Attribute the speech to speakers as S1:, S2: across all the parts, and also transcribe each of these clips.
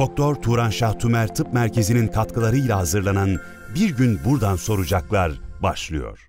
S1: Doktor Turan Şah Tümer Tıp Merkezi'nin katkılarıyla hazırlanan Bir Gün Buradan Soracaklar başlıyor.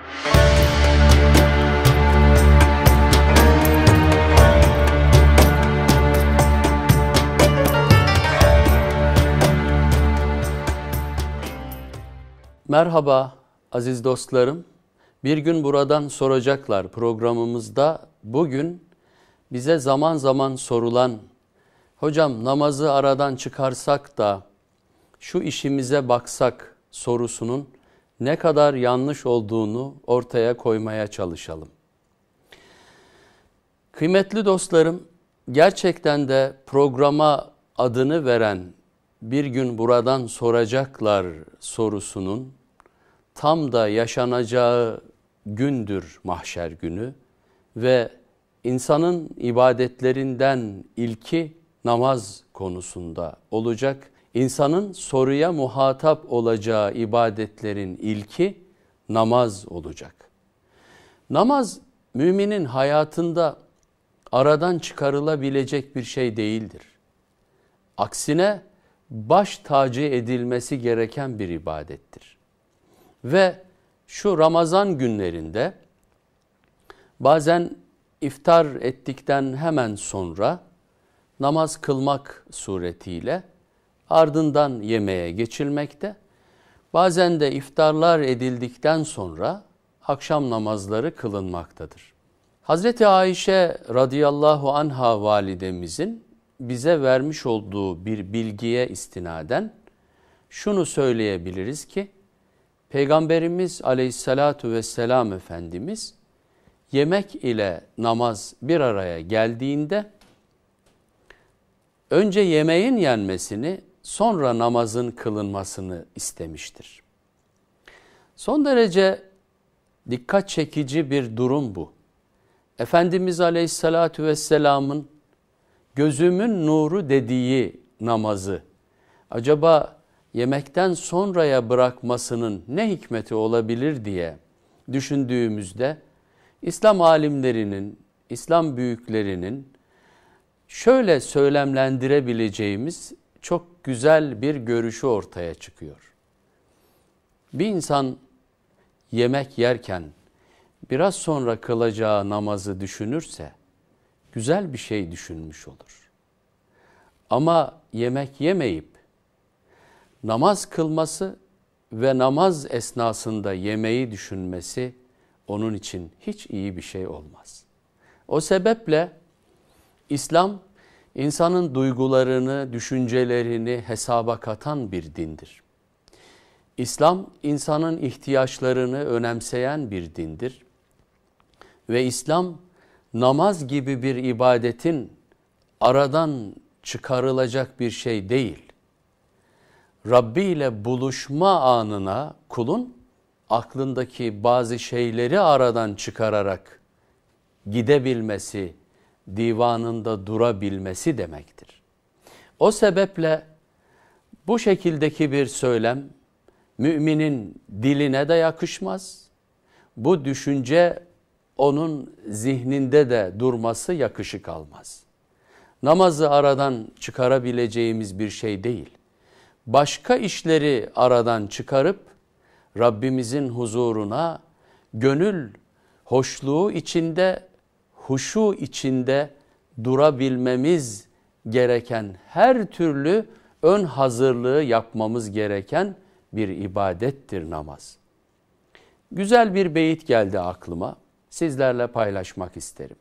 S2: Merhaba aziz dostlarım. Bir Gün Buradan Soracaklar programımızda bugün bize zaman zaman sorulan, hocam namazı aradan çıkarsak da şu işimize baksak sorusunun ne kadar yanlış olduğunu ortaya koymaya çalışalım. Kıymetli dostlarım, gerçekten de programa adını veren Bir Gün Buradan Soracaklar sorusunun tam da yaşanacağı gündür mahşer günü ve insanın ibadetlerinden ilki namaz konusunda olacak. İnsanın soruya muhatap olacağı ibadetlerin ilki namaz olacak. Namaz müminin hayatında aradan çıkarılabilecek bir şey değildir. Aksine baş tacı edilmesi gereken bir ibadettir. Ve şu Ramazan günlerinde bazen iftar ettikten hemen sonra namaz kılmak suretiyle ardından yemeğe geçilmekte. Bazen de iftarlar edildikten sonra akşam namazları kılınmaktadır. Hazreti Ayşe radıyallahu anha validemizin bize vermiş olduğu bir bilgiye istinaden şunu söyleyebiliriz ki, Peygamberimiz aleyhissalatu vesselam Efendimiz yemek ile namaz bir araya geldiğinde önce yemeğin yenmesini, sonra namazın kılınmasını istemiştir. Son derece dikkat çekici bir durum bu. Efendimiz Aleyhisselatü Vesselam'ın gözümün nuru dediği namazı acaba yemekten sonraya bırakmasının ne hikmeti olabilir diye düşündüğümüzde İslam alimlerinin, İslam büyüklerinin şöyle söylemlendirebileceğimiz çok güzel bir görüşü ortaya çıkıyor. Bir insan yemek yerken biraz sonra kılacağı namazı düşünürse güzel bir şey düşünmüş olur. Ama yemek yemeyip namaz kılması ve namaz esnasında yemeği düşünmesi onun için hiç iyi bir şey olmaz. O sebeple İslam, insanın duygularını, düşüncelerini hesaba katan bir dindir. İslam, insanın ihtiyaçlarını önemseyen bir dindir. Ve İslam, namaz gibi bir ibadetin aradan çıkarılacak bir şey değil. Rabbi ile buluşma anına kulun aklındaki bazı şeyleri aradan çıkararak gidebilmesi, divanında durabilmesi demektir. O sebeple bu şekildeki bir söylem müminin diline de yakışmaz. Bu düşünce onun zihninde de durması yakışık almaz. Namazı aradan çıkarabileceğimiz bir şey değil. Başka işleri aradan çıkarıp Rabbimizin huzuruna gönül hoşluğu içinde, huşu içinde durabilmemiz gereken, her türlü ön hazırlığı yapmamız gereken bir ibadettir namaz. Güzel bir beyit geldi aklıma. Sizlerle paylaşmak isterim.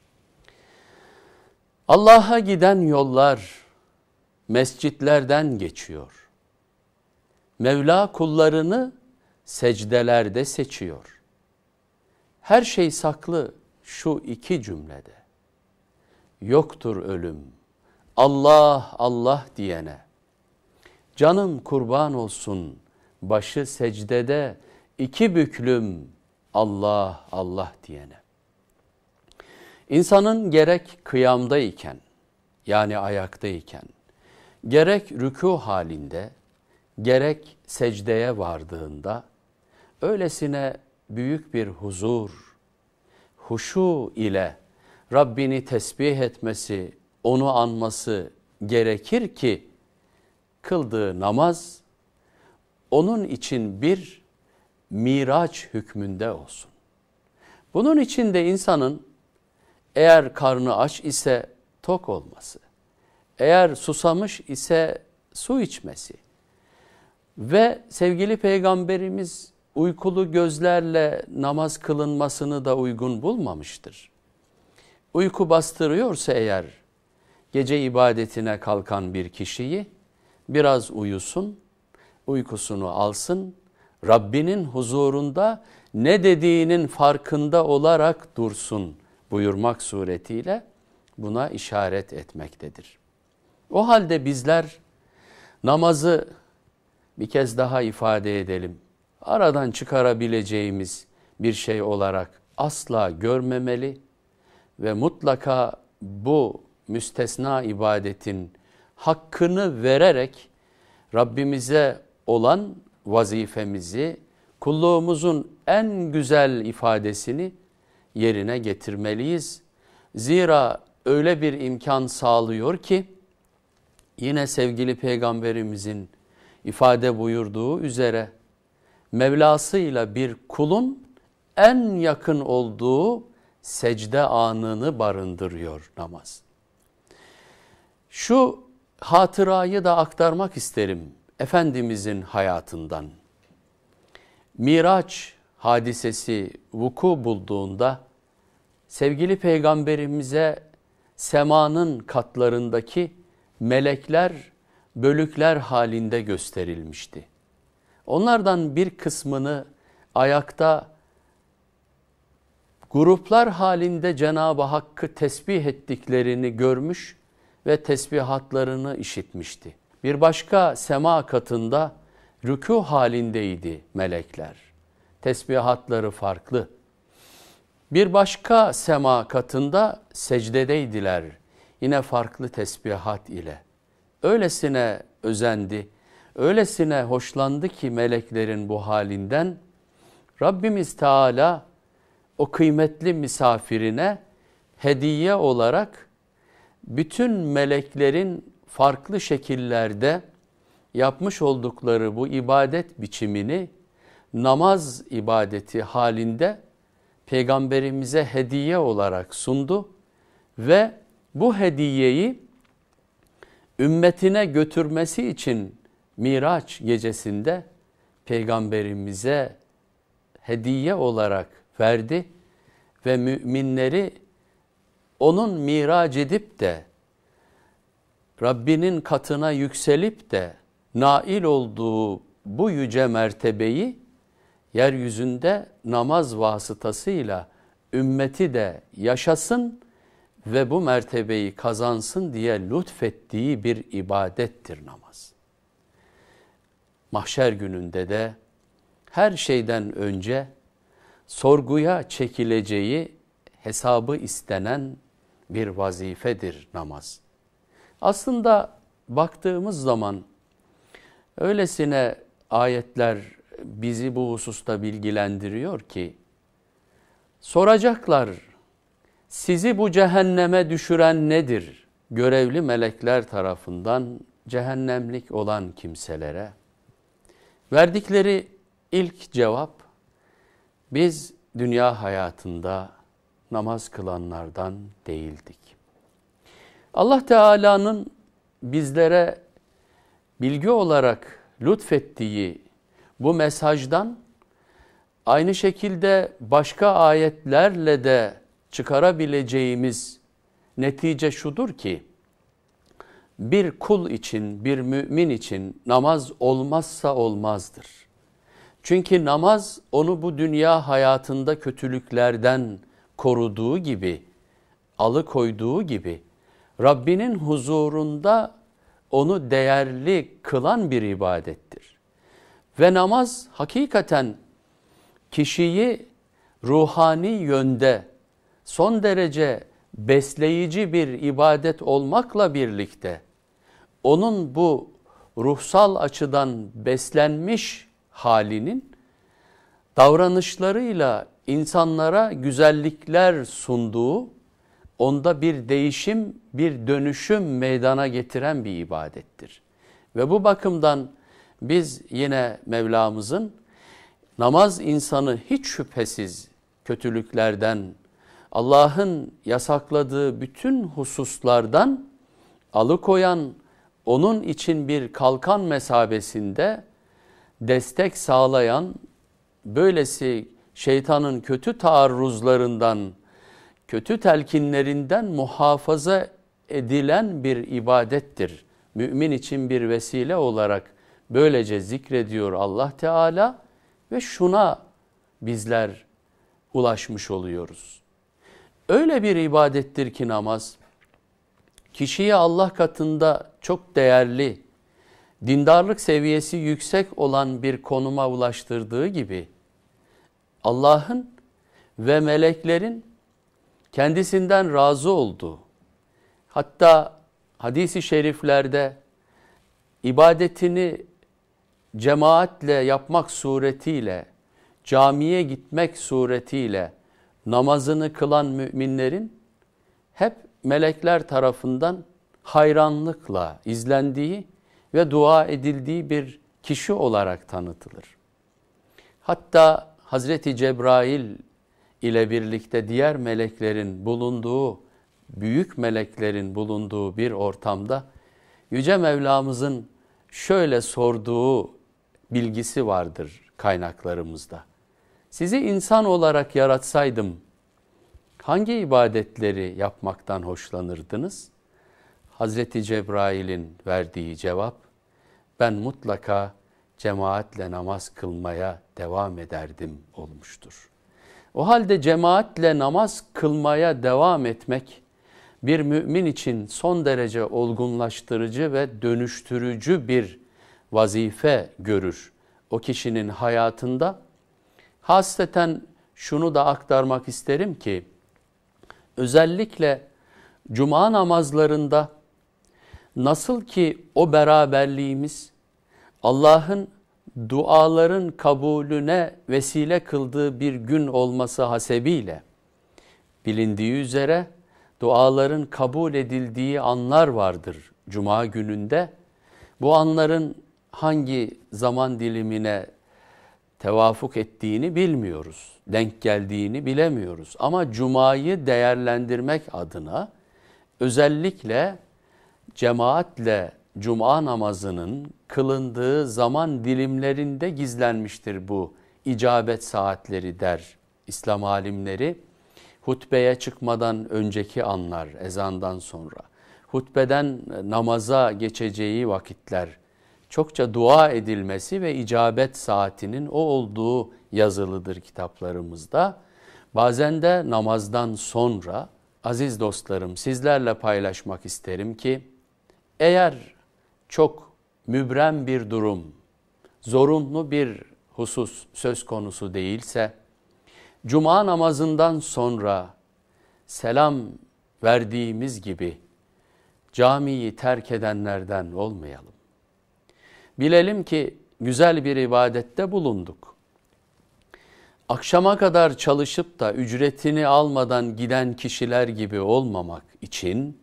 S2: Allah'a giden yollar mescitlerden geçiyor. Mevla kullarını secdelerde seçiyor. Her şey saklı şu iki cümlede. Yoktur ölüm, Allah Allah diyene. Canım kurban olsun başı secdede iki büklüm Allah Allah diyene. İnsanın gerek kıyamdayken, yani ayaktayken, gerek rükû halinde, gerek secdeye vardığında öylesine büyük bir huzur, huşu ile Rabbini tesbih etmesi, onu anması gerekir ki kıldığı namaz onun için bir miraç hükmünde olsun. Bunun için de insanın eğer karnı aç ise tok olması, eğer susamış ise su içmesi ve sevgili Peygamberimiz uykulu gözlerle namaz kılınmasını da uygun bulmamıştır. Uyku bastırıyorsa eğer gece ibadetine kalkan bir kişiyi biraz uyusun, uykusunu alsın, Rabbinin huzurunda ne dediğinin farkında olarak dursun buyurmak suretiyle buna işaret etmektedir. O halde bizler namazı bir kez daha ifade edelim. Aradan çıkarabileceğimiz bir şey olarak asla görmemeli ve mutlaka bu müstesna ibadetin hakkını vererek Rabbimize olan vazifemizi, kulluğumuzun en güzel ifadesini yerine getirmeliyiz. Zira öyle bir imkan sağlıyor ki yine sevgili Peygamberimizin ifade buyurduğu üzere Mevlasıyla bir kulun en yakın olduğu secde anını barındırıyor namaz. Şu hatırayı da aktarmak isterim Efendimizin hayatından. Miraç hadisesi vuku bulduğunda sevgili Peygamberimize semanın katlarındaki melekler bölükler halinde gösterilmişti. Onlardan bir kısmını ayakta gruplar halinde Cenab-ı Hakk'ı tesbih ettiklerini görmüş ve tesbihatlarını işitmişti. Bir başka sema katında rükû halindeydi melekler. Tesbihatları farklı. Bir başka sema katında secdedeydiler. Yine farklı tesbihat ile. Öylesine özendi, öylesine hoşlandı ki meleklerin bu halinden Rabbimiz Teala o kıymetli misafirine hediye olarak bütün meleklerin farklı şekillerde yapmış oldukları bu ibadet biçimini namaz ibadeti halinde Peygamberimize hediye olarak sundu ve bu hediyeyi ümmetine götürmesi için Miraç gecesinde Peygamberimize hediye olarak verdi ve müminleri onun miraç edip de Rabbinin katına yükselip de nail olduğu bu yüce mertebeyi yeryüzünde namaz vasıtasıyla ümmeti de yaşasın ve bu mertebeyi kazansın diye lütfettiği bir ibadettir namaz. Mahşer gününde de her şeyden önce sorguya çekileceği hesabı istenen bir vazifedir namaz. Aslında baktığımız zaman öylesine ayetler bizi bu hususta bilgilendiriyor ki soracaklar, sizi bu cehenneme düşüren nedir? Görevli melekler tarafından cehennemlik olan kimselere verdikleri ilk cevap, biz dünya hayatında namaz kılanlardan değildik. Allah Teala'nın bizlere bilgi olarak lütfettiği bu mesajdan aynı şekilde başka ayetlerle de çıkarabileceğimiz netice şudur ki, bir kul için, bir mümin için namaz olmazsa olmazdır. Çünkü namaz onu bu dünya hayatında kötülüklerden koruduğu gibi, alıkoyduğu gibi, Rabbinin huzurunda onu değerli kılan bir ibadettir. Ve namaz hakikaten kişiyi ruhani yönde son derece besleyici bir ibadet olmakla birlikte onun bu ruhsal açıdan beslenmiş halinin davranışlarıyla insanlara güzellikler sunduğu, onda bir değişim, bir dönüşüm meydana getiren bir ibadettir. Ve bu bakımdan biz yine Mevlamızın namaz insanı hiç şüphesiz kötülüklerden, Allah'ın yasakladığı bütün hususlardan alıkoyan, onun için bir kalkan mesabesinde destek sağlayan, böylesi şeytanın kötü taarruzlarından, kötü telkinlerinden muhafaza edilen bir ibadettir. Mümin için bir vesile olarak böylece zikrediyor Allah Teala ve şuna bizler ulaşmış oluyoruz. Öyle bir ibadettir ki namaz, kişiyi Allah katında çok değerli, dindarlık seviyesi yüksek olan bir konuma ulaştırdığı gibi, Allah'ın ve meleklerin kendisinden razı olduğu, hatta hadis-i şeriflerde ibadetini cemaatle yapmak suretiyle, camiye gitmek suretiyle namazını kılan müminlerin hep melekler tarafından hayranlıkla izlendiği ve dua edildiği bir kişi olarak tanıtılır. Hatta Hazreti Cebrail ile birlikte diğer meleklerin bulunduğu, büyük meleklerin bulunduğu bir ortamda Yüce Mevlamızın şöyle sorduğu bilgisi vardır kaynaklarımızda. Sizi insan olarak yaratsaydım hangi ibadetleri yapmaktan hoşlanırdınız? Hazreti Cebrail'in verdiği cevap, ben mutlaka cemaatle namaz kılmaya devam ederdim olmuştur. O halde cemaatle namaz kılmaya devam etmek bir mümin için son derece olgunlaştırıcı ve dönüştürücü bir vazife görür o kişinin hayatında. Hasreten şunu da aktarmak isterim ki, özellikle cuma namazlarında nasıl ki o beraberliğimiz Allah'ın duaların kabulüne vesile kıldığı bir gün olması hasebiyle, bilindiği üzere duaların kabul edildiği anlar vardır cuma gününde. Bu anların hangi zaman dilimine tevafuk ettiğini bilmiyoruz, denk geldiğini bilemiyoruz. Ama cumayı değerlendirmek adına özellikle cemaatle cuma namazının kılındığı zaman dilimlerinde gizlenmiştir bu icabet saatleri der İslam alimleri. Hutbeye çıkmadan önceki anlar, ezandan sonra, hutbeden namaza geçeceği vakitler, çokça dua edilmesi ve icabet saatinin o olduğu yazılıdır kitaplarımızda. Bazen de namazdan sonra, aziz dostlarım, sizlerle paylaşmak isterim ki, eğer çok mübrem bir durum, zorunlu bir husus söz konusu değilse, cuma namazından sonra selam verdiğimiz gibi camiyi terk edenlerden olmayalım. Bilelim ki güzel bir ibadette bulunduk. Akşama kadar çalışıp da ücretini almadan giden kişiler gibi olmamak için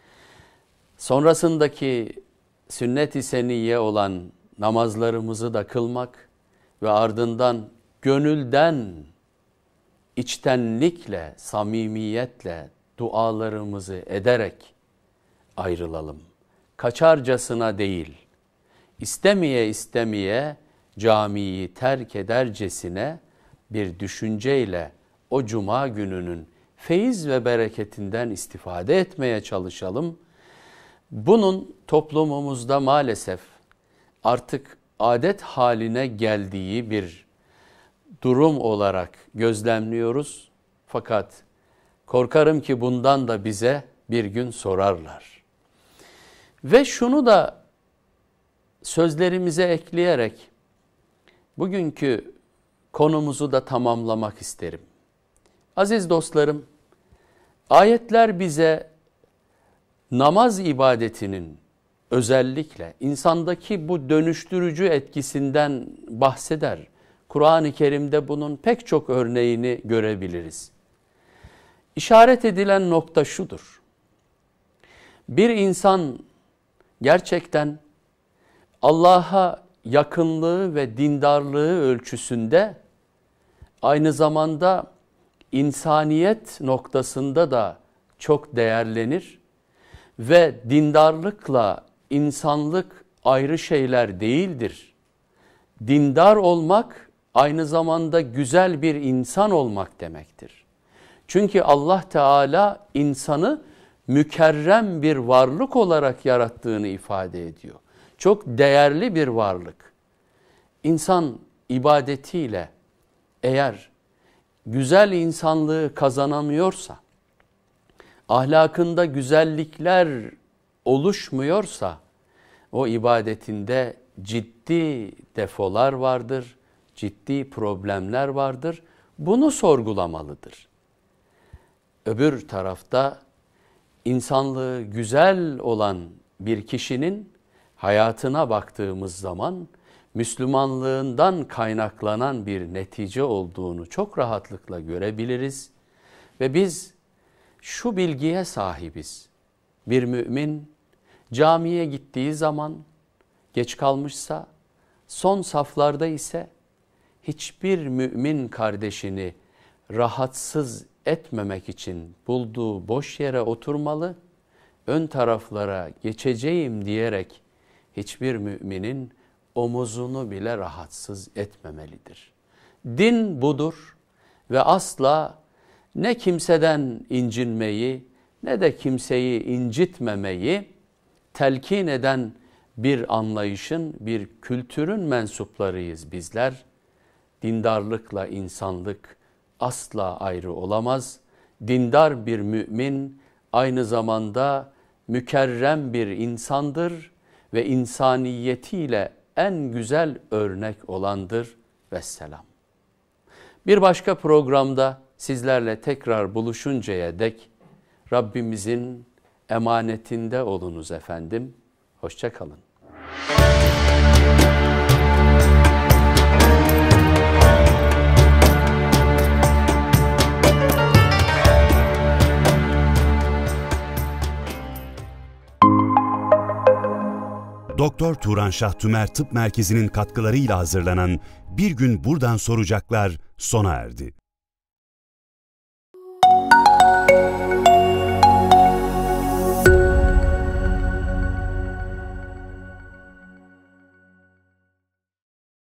S2: sonrasındaki sünnet-i seniyye olan namazlarımızı da kılmak ve ardından gönülden, içtenlikle, samimiyetle dualarımızı ederek ayrılalım. Kaçarcasına değil, istemeye istemeye camiyi terk edercesine bir düşünceyle o cuma gününün feyiz ve bereketinden istifade etmeye çalışalım. Bunun toplumumuzda maalesef artık adet haline geldiği bir durum olarak gözlemliyoruz. Fakat korkarım ki bundan da bize bir gün sorarlar. Ve şunu da sözlerimize ekleyerek bugünkü konumuzu da tamamlamak isterim. Aziz dostlarım, ayetler bize namaz ibadetinin özellikle insandaki bu dönüştürücü etkisinden bahseder. Kur'an-ı Kerim'de bunun pek çok örneğini görebiliriz. İşaret edilen nokta şudur. Bir insan gerçekten Allah'a yakınlığı ve dindarlığı ölçüsünde aynı zamanda insaniyet noktasında da çok değerlenir ve dindarlıkla insanlık ayrı şeyler değildir. Dindar olmak aynı zamanda güzel bir insan olmak demektir. Çünkü Allah Teala insanı mükerrem bir varlık olarak yarattığını ifade ediyor. Çok değerli bir varlık. İnsan ibadetiyle eğer güzel insanlığı kazanamıyorsa, ahlakında güzellikler oluşmuyorsa, o ibadetinde ciddi defolar vardır, ciddi problemler vardır. Bunu sorgulamalıdır. Öbür tarafta insanlığı güzel olan bir kişinin hayatına baktığımız zaman Müslümanlığından kaynaklanan bir netice olduğunu çok rahatlıkla görebiliriz. Ve biz şu bilgiye sahibiz. Bir mümin camiye gittiği zaman geç kalmışsa, son saflarda ise hiçbir mümin kardeşini rahatsız etmemek için bulduğu boş yere oturmalı, ön taraflara geçeceğim diyerek hiçbir müminin omuzunu bile rahatsız etmemelidir. Din budur ve asla ne kimseden incinmeyi ne de kimseyi incitmemeyi telkin eden bir anlayışın, bir kültürün mensuplarıyız bizler. Dindarlıkla insanlık asla ayrı olamaz. Dindar bir mümin aynı zamanda mükerrem bir insandır ve insaniyetiyle en güzel örnek olandır. Vesselam. Bir başka programda sizlerle tekrar buluşuncaya dek Rabbimizin emanetinde olunuz efendim. Hoşça kalın.
S1: Doktor Turanşah Tümer Tıp Merkezi'nin katkılarıyla hazırlanan Bir Gün Buradan Soracaklar sona erdi.